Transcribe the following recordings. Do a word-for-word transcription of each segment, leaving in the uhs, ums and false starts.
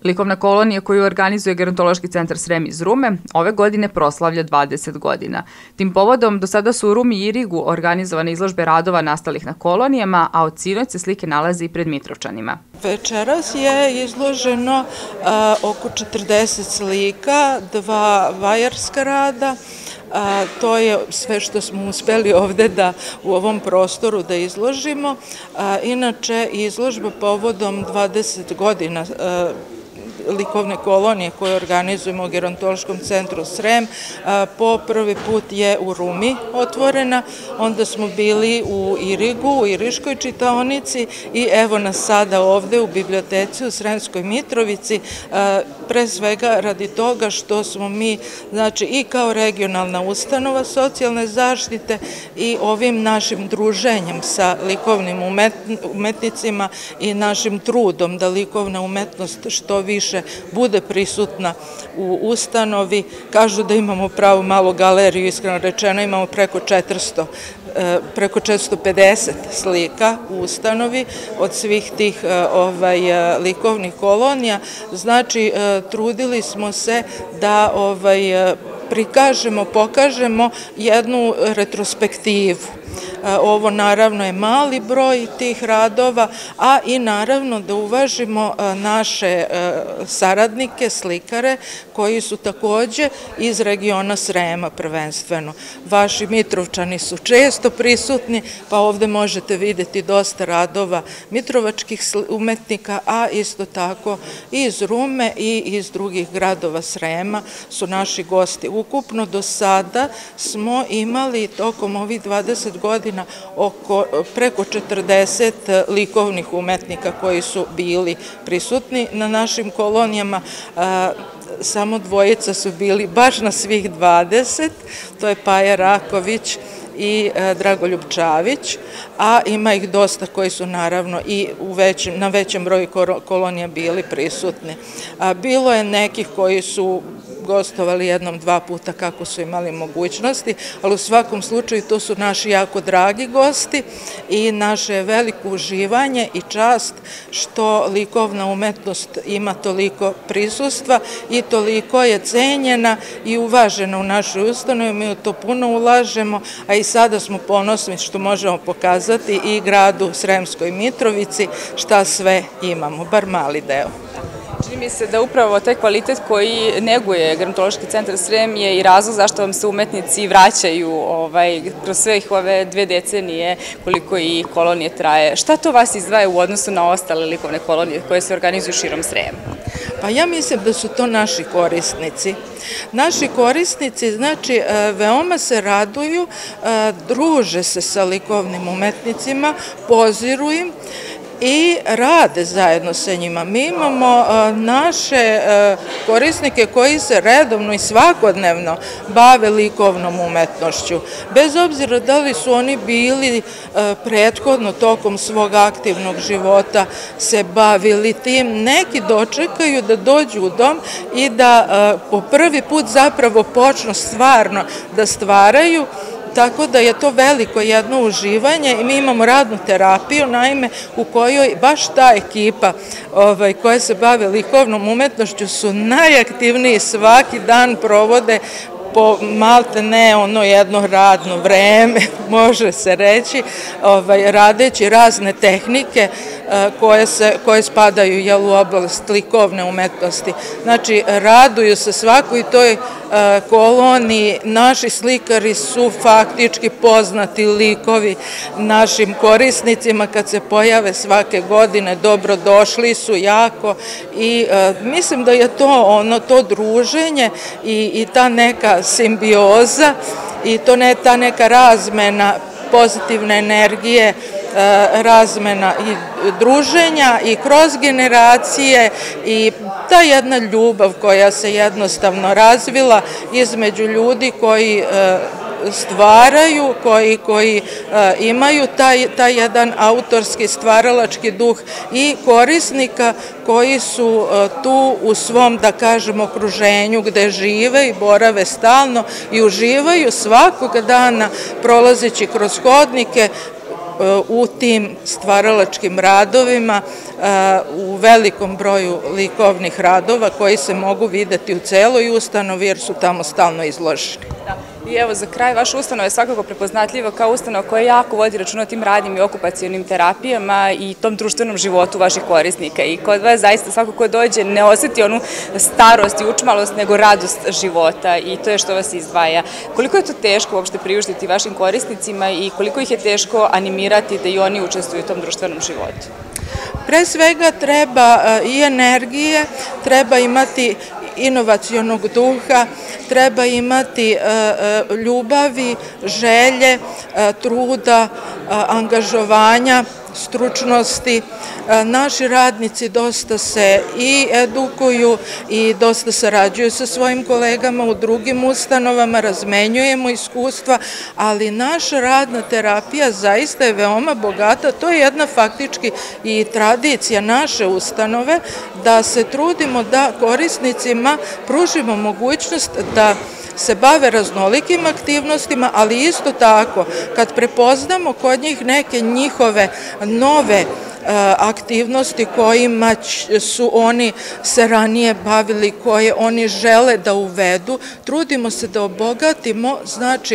Likovna kolonija koju organizuje Gerontološki centar Srem iz Rume ove godine proslavlja dvadeset godina. Tim povodom do sada su u Rumi i Irigu organizovane izložbe radova nastalih na kolonijama, a od sinoć se slike nalaze i pred Mitrovčanima. Večeras je izloženo a, oko četrdeset slika, dva vajarska rada. A, to je sve što smo uspeli ovde da u ovom prostoru da izložimo. A, inače, izložba povodom dvadeset godina a, likovne kolonije koje organizujemo u Gerontološkom centru Srem, po prvi put je u Rumi otvorena, onda smo bili u Irigu, u Iriškoj čitaonici i evo nas sada ovde u biblioteci u Sremskoj Mitrovici, pre svega radi toga što smo mi, znači i kao regionalna ustanova socijalne zaštite i ovim našim druženjem sa likovnim umetnicima i našim trudom da likovna umetnost što više bude prisutna u ustanovi. Kažu da imamo pravu malu galeriju, iskreno rečeno imamo preko četiristo, preko četiristo pedeset slika u ustanovi od svih tih ovaj, likovnih kolonija. Znači, trudili smo se da ovaj, prikažemo, pokažemo jednu retrospektivu. Ovo naravno je mali broj tih radova, a i naravno da uvažimo naše saradnike, slikare, koji su takođe iz regiona Srema prvenstveno. Vaši Mitrovčani su često prisutni, pa ovde možete videti dosta radova mitrovačkih umetnika, a isto tako i iz Rume i iz drugih gradova Srema su naši gosti. Ukupno do sada smo imali tokom ovih dvadeset godina oko preko četrdeset likovnih umetnika koji su bili prisutni na našim kolonijama. Samo dvojica su bili baš na svih dvadeset, to je Paja Raković i Dragoljub Čavić, a ima ih dosta koji su naravno i na većem broju kolonija bili prisutni. Bilo je nekih koji su gostovali jednom, dva puta kako su imali mogućnosti, ali u svakom slučaju to su naši jako dragi gosti i naše veliko uživanje i čast što likovna umetnost ima toliko prisustva i toliko je cenjena i uvažena u našoj ustanovi. Mi u to puno ulažemo, a i sada smo ponosni što možemo pokazati i gradu Sremskoj Mitrovici šta sve imamo, bar mali deo. Čini mi se da upravo taj kvalitet koji neguje Gerontološki centar Srem je i razlog zašto vam se umetnici vraćaju ovaj, kroz sve ove dve decenije koliko i kolonije traje. Šta to vas izdvaja u odnosu na ostale likovne kolonije koje se organizuju širom Srema? Pa ja mislim da su to naši korisnici. Naši korisnici, znači, veoma se raduju, druže se sa likovnim umetnicima, poziru im i rade zajedno sa njima. Mi imamo naše korisnike koji se redovno i svakodnevno bave likovnom umetnošću. Bez obzira da li su oni bili prethodno tokom svog aktivnog života se bavili tim, neki dočekaju da dođu u dom i da po prvi put zapravo počnu stvarno da stvaraju. Tako da je to veliko jedno uživanje i mi imamo radnu terapiju, naime, u kojoj baš ta ekipa koja se bave likovnom umetnošću su najaktivniji, svaki dan provode po malte ne ono jedno radno vreme, može se reći, radeći razne tehnike koje spadaju u oblast likovne umetnosti. Znači, raduju se svakoj toj koloniji, naši slikari su faktički poznati likovi našim korisnicima, kad se pojave svake godine, dobrodošli su jako i mislim da je to ono, to druženje i ta neka simbioza i to ne ta neka razmena pozitivne energije, razmena i druženja i kroz generacije i ta jedna ljubav koja se jednostavno razvila između ljudi koji stvaraju, koji imaju taj jedan autorski stvaralački duh i korisnika koji su tu u svom, da kažem, okruženju gde žive i borave stalno i uživaju svakog dana prolazeći kroz hodnike u tim stvaralačkim radovima u velikom broju likovnih radova koji se mogu videti u celoj ustanovi jer su tamo stalno izloženi. I evo, za kraj, vaša ustanova je svakako prepoznatljiva kao ustanova koja jako vodi računa o tim radnim i okupacionim terapijama i tom društvenom životu vaših korisnika. I kod vas zaista svako ko dođe ne oseti onu starost i učmalost, nego radost života i to je što vas izdvaja. Koliko je to teško uopšte priuštiti vašim korisnicima i koliko ih je teško animirati da i oni učestvuju u tom društvenom životu? Pre svega treba i energije, treba imati inovacionog duha, treba imati ljubavi, želje, truda, angažovanja, stručnosti. Naši radnici dosta se i edukuju i dosta sarađuju sa svojim kolegama u drugim ustanovama, razmenjujemo iskustva, ali naša radna terapija zaista je veoma bogata. To je jedna faktički i tradicija naše ustanove da se trudimo da korisnicima pružimo mogućnost da se bave raznolikim aktivnostima, ali isto tako kad prepoznamo kod njih neke njihove nove aktivnosti kojima su oni se ranije bavili, koje oni žele da uvedu, trudimo se da obogatimo, znači,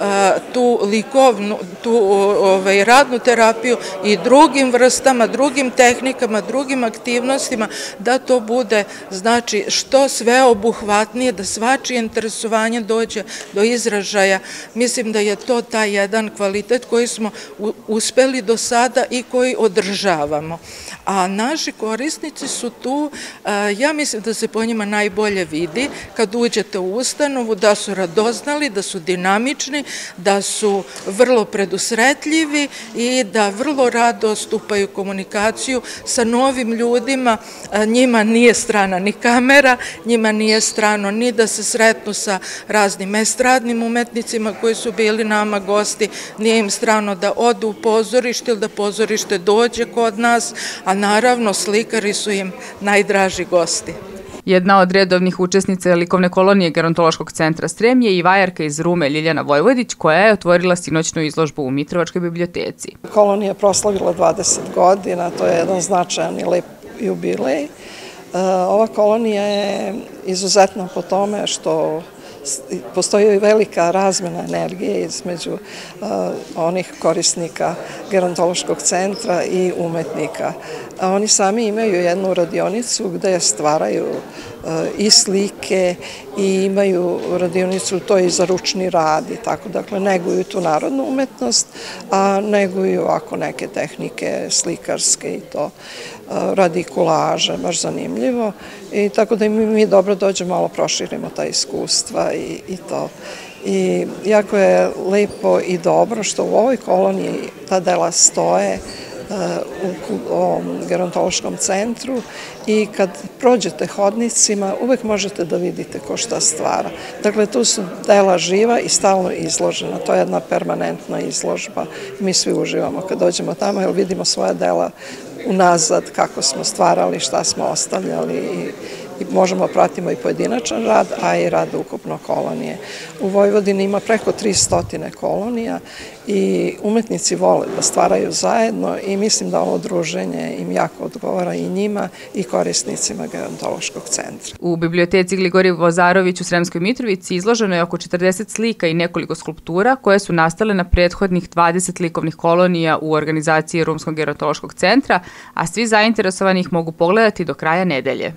tu likovnu, tu radnu terapiju i drugim vrstama, drugim tehnikama, drugim aktivnostima, da to bude, znači, što sveobuhvatnije, da svačije interesovanje dođe do izražaja. Mislim da je to taj jedan kvalitet koji smo uspeli do sada i koji održavamo. A naši korisnici su tu, ja mislim da se po njima najbolje vidi kad uđete u ustanovu, da su radoznali, da su dinamični, da su vrlo predusretljivi i da vrlo rado stupaju u komunikaciju sa novim ljudima. Njima nije strana ni kamera, njima nije strano ni da se sretnu sa raznim estradnim umetnicima koji su bili nama gosti, nije im strano da odu u pozorište ili da pozorište dođe kod nas, a naravno slikari su im najdraži gosti. Jedna od redovnih učesnica likovne kolonije Gerontološkog centra Srem je i vajarka iz Rume Ljiljana Vojvodić, koja je otvorila sinoćnu izložbu u Mitrovačkoj biblioteci. Kolonija je proslavila dvadeset godina, to je jedan značajan i lep jubilej. Ova kolonija je izuzetna po tome što postoji velika razmena energije između onih korisnika Gerontološkog centra i umetnika. Oni sami imaju jednu radionicu gde stvaraju i slike i imaju radionicu, to je i za ručni rad i tako, dakle neguju tu narodnu umetnost, a neguju ovako neke tehnike slikarske i to radi kolaže, baš zanimljivo i tako da mi dobro dođemo, malo proširimo ta iskustva i to. I jako je lepo i dobro što u ovoj koloniji ta dela stoje u ovom gerontološkom centru i kad prođete hodnicima uvek možete da vidite ko šta stvara. Dakle, tu su dela živa i stalno izložena. To je jedna permanentna izložba. Mi svi uživamo kad dođemo tamo jer vidimo svoja dela unazad, kako smo stvarali, šta smo ostavljali i možemo pratimo i pojedinačan rad, a i rad ukupno kolonije. U Vojvodini ima preko tristo kolonija i umetnici vole da stvaraju zajedno i mislim da ovo druženje im jako odgovara i njima i korisnicima Gerontološkog centra. U biblioteci Gligorije Vozarović u Sremskoj Mitrovici izloženo je oko četrdeset slika i nekoliko skulptura koje su nastale na prethodnih dvadeset likovnih kolonija u organizaciji Rumskog gerontološkog centra, a svi zainteresovani ih mogu pogledati do kraja nedelje.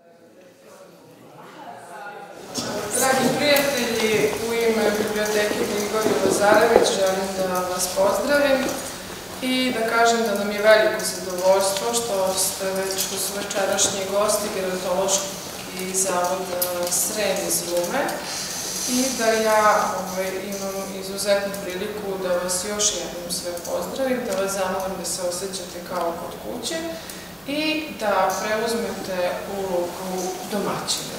Dragi prijatelji, u ime biblioteke Gligorije Vozarević želim da vas pozdravim i da kažem da nam je veliko zadovoljstvo što ste već što su večerašnji gosti Gerontološki zavod Srem iz Rume i da ja imam izuzetnu priliku da vas još jednom sve pozdravim, da vas zamolim da se osjećate kao kod kuće i da preuzmete ulogu domaćina.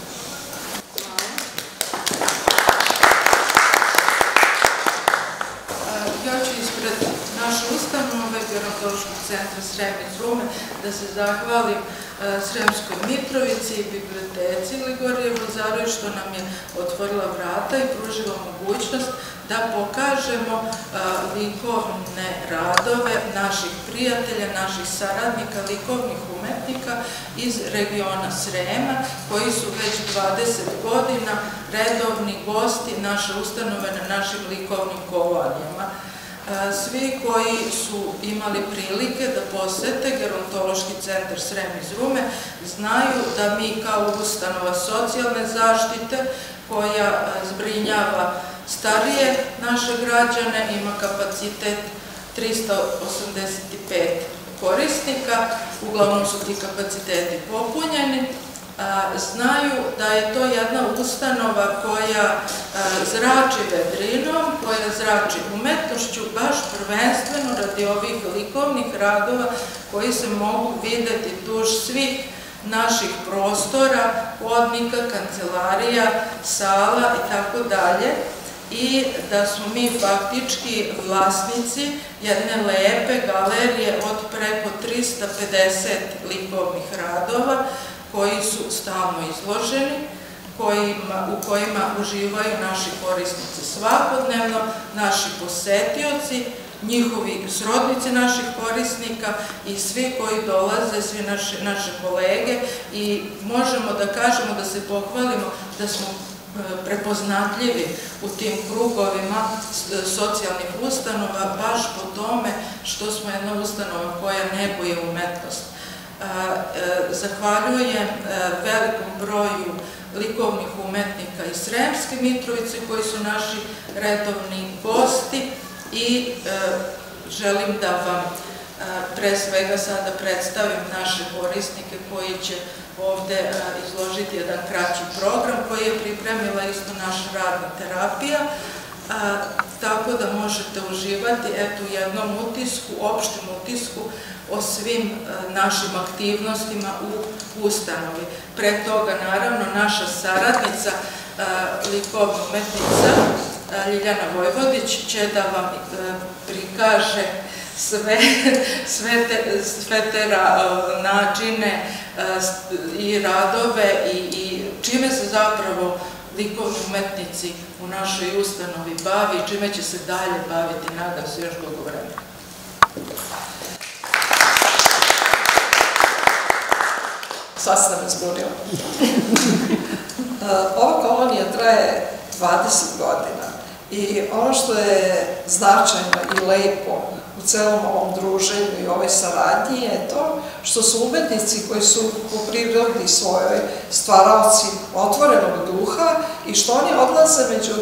Ja ću ispred naše ustanove Gerontološkog centra Srem iz Rume da se zahvalim Sremskoj Mitrovici i biblioteci Ligorije Vozarević što nam je otvorila vrata i pružila mogućnost da pokažemo likovne radove naših prijatelja, naših saradnika, likovnih umetnika iz regiona Srema, koji su već dvadeset godina redovni gosti naše ustanove na našim likovnim kolonijama. Svi koji su imali prilike da posete Gerontološki centar Srem iz Rume znaju da mi kao ustanova socijalne zaštite koja zbrinjava starije naše građane, ima kapacitet trista osamdeset pet korisnika, uglavnom su ti kapaciteti popunjeni, znaju da je to jedna ustanova koja zrači vedrinom, koja zrači umetnošću, baš prvenstveno radi ovih likovnih radova koji se mogu videti duž svih naših prostora, hodnika, kancelarija, sala i tako dalje, i da smo mi faktički vlasnici jedne lepe galerije od preko trista pedeset likovnih radova koji su stalno izloženi, u kojima uživaju naši korisnici svakodnevno, naši posetioci, njihovi srodnici naših korisnika i svi koji dolaze, svi naše kolege, i možemo da kažemo, da se pohvalimo da smo prepoznatljivi u tim krugovima socijalnih ustanova baš po tome što smo jedna ustanova koja neguje umetnost. Zahvaljujem velikom broju likovnih umetnika iz Sremske Mitrovice koji su naši redovni gosti i želim da vam pre svega sada predstavim naše korisnike koji će ovde izložiti jedan kraći program koji je pripremila isto naša radna terapija, tako da možete uživati u jednom utisku, opštem utisku o svim našim aktivnostima u ustanovi. Pre toga, naravno, naša saradnica, likovna umetnica Ljiljana Vojvodić će da vam prikaže sve te načine i radove i čime se zapravo likovni umetnici u našoj ustanovi bavi i čime će se dalje baviti, nadam se, još dugo vremena. Sad sam izbunila. Ova kolonija traje dvadeset godina i ono što je značajno i lepo u celom ovom druženju i ovoj saradnji je to što su umetnici koji su po prirodi svojoj stvaraoci otvorenog duha i što oni odlaze među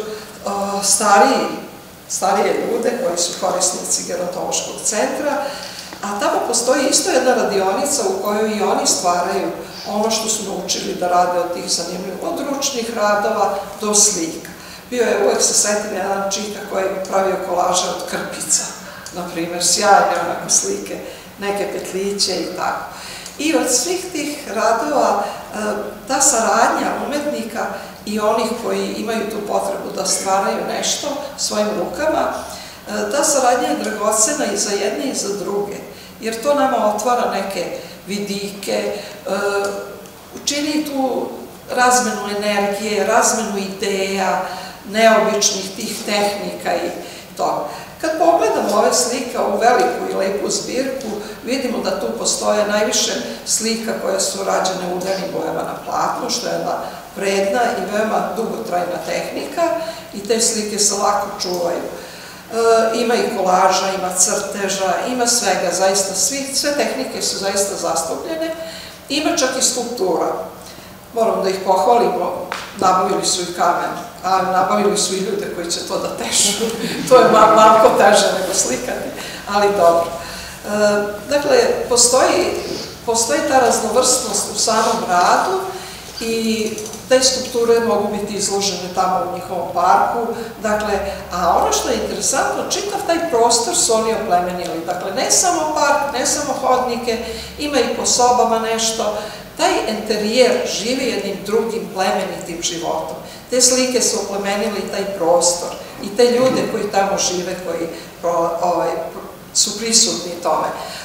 starije ljude koji su korisnici Gerontološkog centra, a tamo postoji isto jedna radionica u kojoj i oni stvaraju ono što su naučili da rade od tih zanimljivih, od ručnih radova do slika. Bio je, uvek se setim, jedan čika koji je pravio kolaže od krpica, na primjer, sjajne onako slike, neke petliće i tako. I od svih tih radova, ta saradnja umetnika i onih koji imaju tu potrebu da stvaraju nešto svojim rukama, ta saradnja je dragocena i za jedne i za druge, jer to nama otvara neke vidike, čini tu razmenu energije, razmenu ideja, neobičnih tih tehnika i toga. Kad pogledamo ove slike, ovu veliku i lepu zbirku, vidimo da tu postoje najviše slika koje su rađene udarnim bojama na platnu, što je jedna vredna i veoma dugotrajna tehnika i te slike se lako čuvaju. Ima i kolaža, ima crteža, ima svega, zaista sve tehnike su zaista zastupljene. Ima čak i skulptura. Moram da ih pohvalimo, nabavili su i kamen, a nabavili su i ljude koji će to da tešu. To je malko teže nego slikati, ali dobro. Dakle, postoji ta raznovrstnost u samom radu i te skulpture mogu biti izložene tamo u njihovom parku, dakle, a ono što je interesantno, čitav taj prostor su oni oplemenili, dakle, ne samo park, ne samo hodnike, ima i po sobama nešto, taj interijer živi jednim drugim plemenitim životom. Te slike su oplemenili taj prostor i te ljude koji tamo žive, koji su prisutni tome.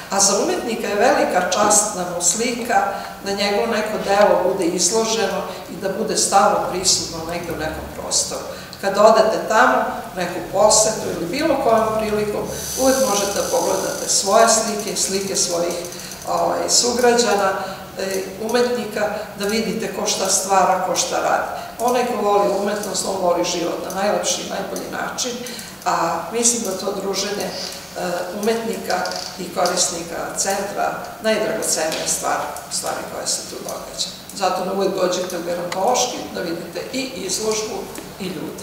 A za umetnika je velika čast da mu slika, da njegovo neko delo bude izloženo i da bude stalno prisutno negde u nekom prostoru. Kad odete tamo, neku posetu ili bilo kojom prilikom, uvek možete da pogledate svoje slike, slike svojih sugrađana, umetnika, da vidite ko šta stvara, ko šta radi. Onaj ko voli umetnost, on voli život na najlepši i najbolji način, a mislim da to druženje umetnika i korisnika centra najdragocenija stvar, stvari koje se tu događa. Zato da uvijek dođete u gerontološki da vidite i izložbu i ljude.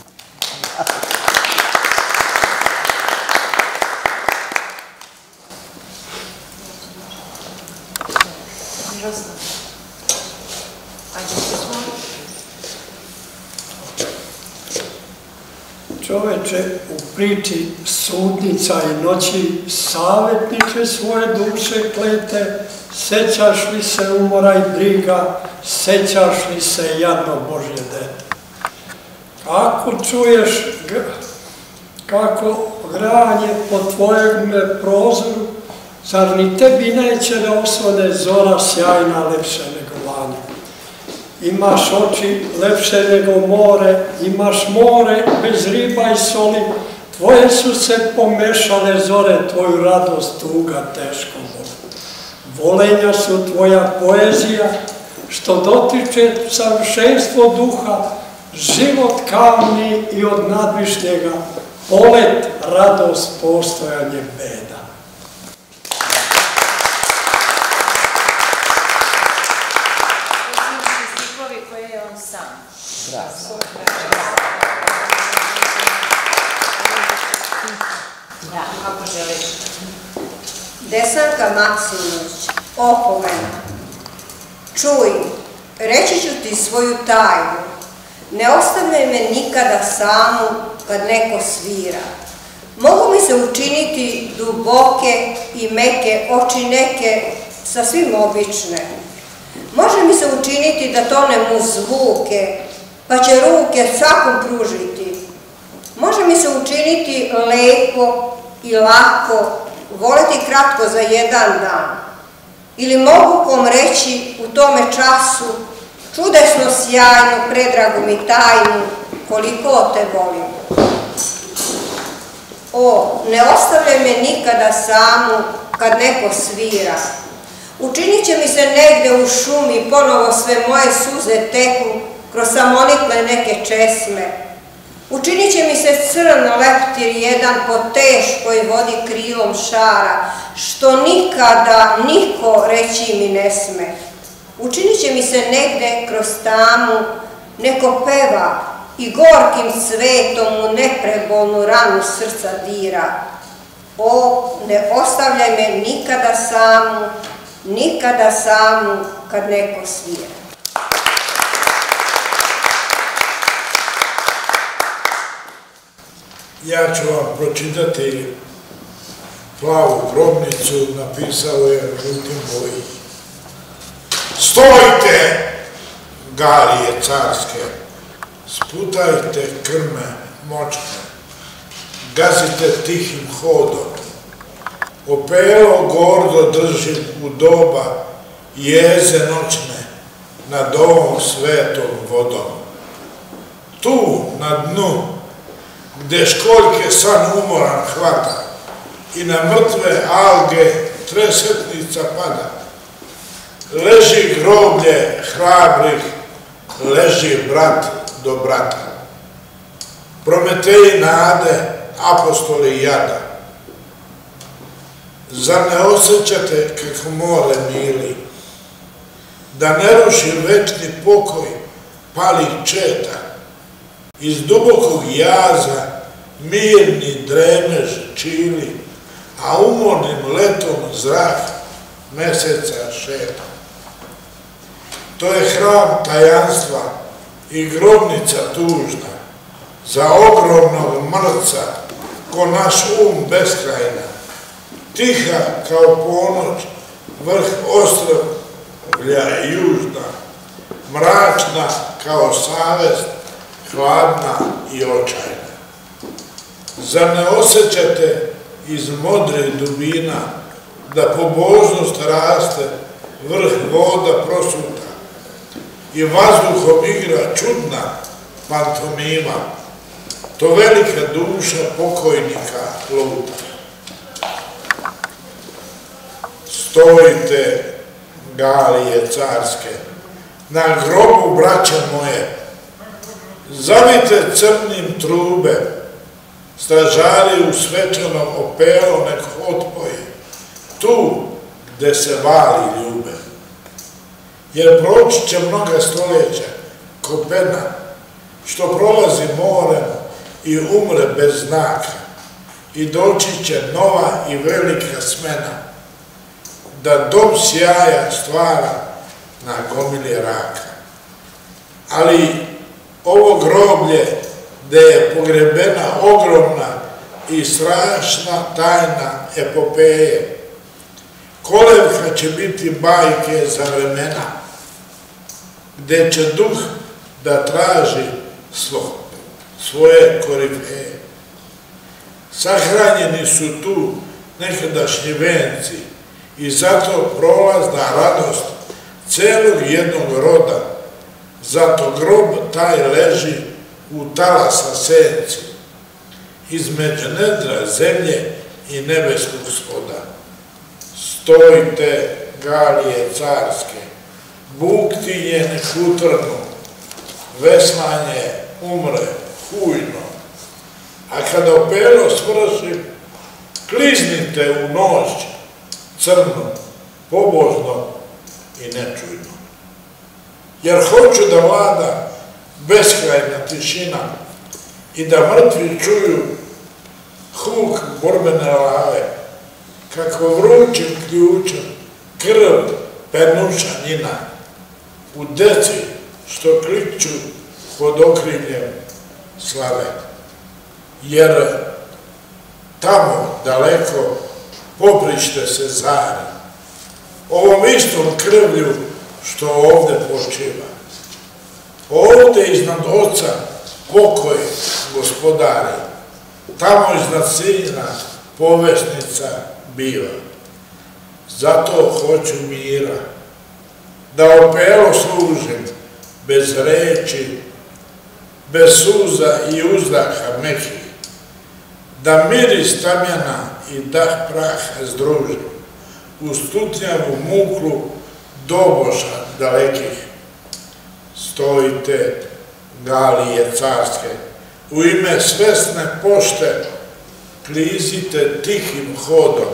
Čoveče, u priči sudnica i noći savjetniče svoje duše klete, sećaš li se umora i briga, sećaš li se jadno Božje dete. Kako čuješ kako granje po tvojem prozoru, zar ni tebi neće da osvane zora sjajna lepše nego lani? Imaš oči lepše nego more, imaš more bez riba i soli, tvoje su se pomešale zore, tvoju radost tuga teško voli. Volenja su tvoja poezija, što dotiče savršenstvo duha, život kavni i od nadvišnjega, polet, radost, postojanje beda. Ako želiš. Desanka Maksimović, opomena. Čuj, reći ću ti svoju tajnu. Ne ostavljaj me nikada samu kad neko svira. Mogu mi se učiniti duboke i meke oči neke, sasvim obične. Može mi se učiniti da tonem u zvuke, pa će ruke svakom pružiti. Može mi se učiniti lepo i lako, voleti kratko za jedan dan. Ili mogu kom reći u tome času, čudesno sjajno, predragu mi tajnu, koliko te volim. O, ne ostavljaj me nikada samu kad neko svira. Učinit će mi se negde u šumi, ponovo sve moje suze teku kroz samonikle neke česme. Učinit će mi se crn leptir jedan po teškoj vodi krilom šara, što nikada niko reći mi ne sme. Učinit će mi se negde kroz tamu neko peva i gorkim cvetom u neprebolnu ranu srca dira. O, ne ostavljaj me nikada samu, nikada samu kad neko svira. Ja ću vam pročitati Plavu grobnicu, napisao je žutim boji. Stojte, galije carske, sputajte krme močne, gazite tihim hodom, opelo gordo držim u doba jeze noćne nad ovom svetom vodom. Tu, na dnu, gde školjke san umoran hvata i na mrtve alge tresetnica pada, leži groblje hrabrih, leži brat do brata. Prometeji nade, apostoli jada. Zar ne osjećate kako more mili, da ne ruši večni pokoj palih četa, iz dubokog jaza mirni dremež čili, a umornim letom zrak meseca šeta. To je hram tajanstva i grobnica tužna, za ogromnog mrca, ko naš um beskrajna, tiha kao ponoć, vrh ostrvlja južna, mračna kao savest, hladna i očajna. Zar ne osjećate iz modrih dubina da pobožnost raste, vrh voda prosuta i vazduhom igra čudna pantomima, to velika duša pokojnika luta. Stojite, galije carske, na grobu, braća moje, zavite crnim trube, stražari u svečanom opelo nek otpoje, tu gde se vali ljube. Jer proći će mnoga stoljeća, ko pena, što prolazi morem i umre bez znaka, i doći će nova i velika smena, da dom sjaja stvara na gomilje raka. Ali ovo groblje gde je pogrebena ogromna i strašna tajna epopeje, kolevka će biti bajke za vremena, gde će duh da traži svoje korifeje. Sahranjeni su tu nekadašnji venci i zato prolazna radost celog jednog roda, zato grob taj leži u talasa senci, između nedra zemlje i nebeskog spoda. Stojite, galije carske, buktinje nek utrnu, veslanje umre hujno, a kada opelo svrši, kliznite u noć crnu, pobožno i nečujno. Jer hoću da vlada beskrajna tišina i da mrtvi čuju huk borbene lave, kako vrućim ključem krv pernuša njina u deci što klikću pod okriljem slave. Jer tamo daleko poprište se zari, ovom istom krvlju što ovde počiva. Ovde iznad oca pokoj gospodari, tamo iznad sina povesnica biva. Zato hoću mira, da opelo služim, bez reči, bez suza i uzdaha mekih, da miris tamjana i dah praha združim, uz tutnjavu muklu doboša dalekih. Stojite, galije carske, u ime svesne pošte, klizite tihim hodom,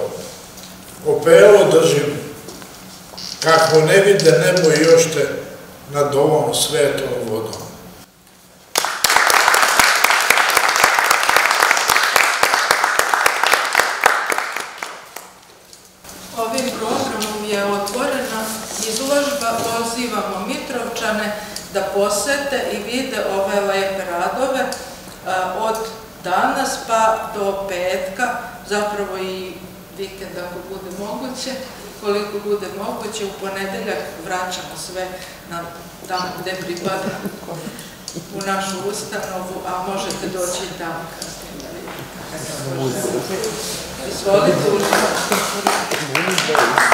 opelo držim, kako ne vide nebo jošte nad ovom svetom vodom. Ovim programom je otvorena izložba, pozivamo Mitrovčane da posete i vide ove lepe radove od danas pa do petka, zapravo i vikend ako bude moguće, koliko bude moguće, u ponedeljak vraćamo sve tamo gde pripada u našu ustanovu, a možete doći i tamo kasnije da vidite. Izvolite, uživati.